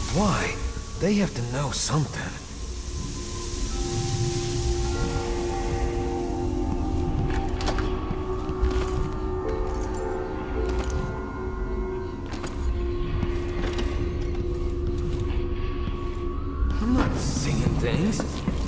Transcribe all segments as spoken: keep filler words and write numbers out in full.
Why? They have to know something. I'm not seeing things.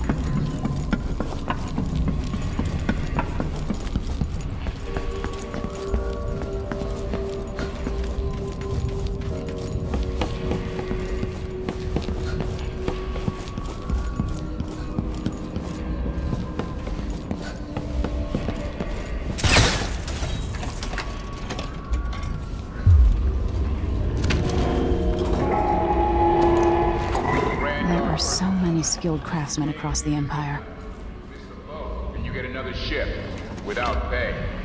Skilled craftsmen across the Empire. And you get another ship without pay.